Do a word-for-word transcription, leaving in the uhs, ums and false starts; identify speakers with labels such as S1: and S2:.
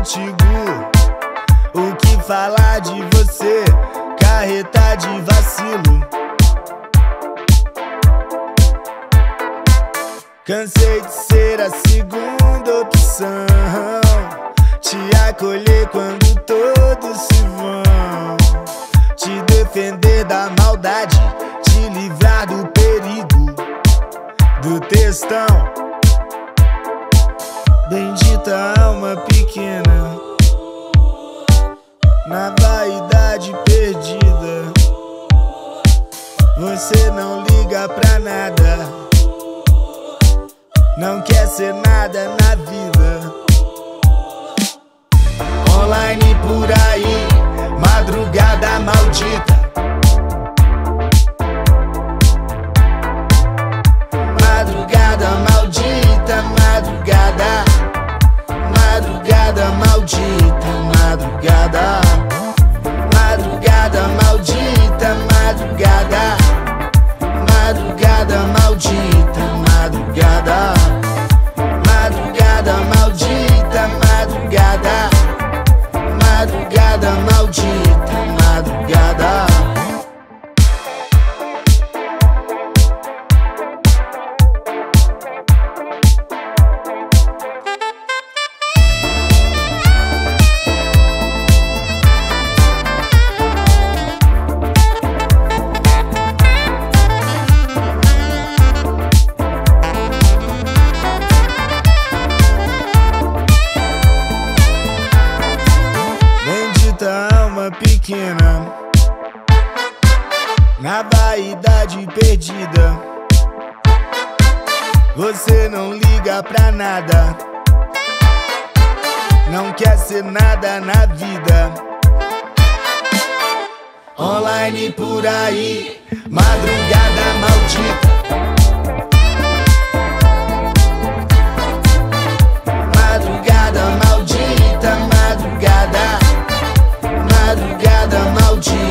S1: contigo. O que falar de você, carreta de vacilo. Cansei de ser a segunda opção, te acolher quando todos se vão, te defender da maldade, te livrar do perigo, do textão. Bendita alma pequena, na vaidade perdida. Você não liga pra nada, não quer ser nada na vida. Online por aí, madrugada maldita. Madrugada maldita, madrugada. Madrugada maldita, madrugada. Madrugada maldita, madrugada. Madrugada maldita, madrugada. Madrugada maldita, madrugada. Madrugada maldita, madrugada. Alma pequena, na vaidade perdida. Você não liga pra nada, não quer ser nada na vida. Online por aí, madrugada maldita. Madrugada maldita, madrugada. Madrugada maldita.